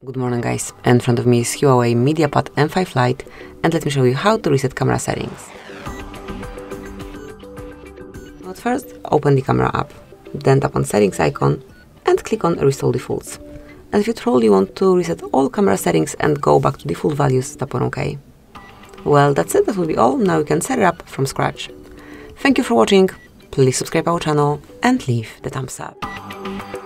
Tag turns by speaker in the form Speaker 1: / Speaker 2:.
Speaker 1: Good morning guys, in front of me is HUAWEI MediaPad M5 Lite and let me show you how to reset camera settings. But first, open the camera app, then tap on settings icon and click on restore defaults. And if you truly want to reset all camera settings and go back to default values, tap on OK. Well, that's it, that will be all. Now you can set it up from scratch. Thank you for watching, please subscribe our channel and leave the thumbs up.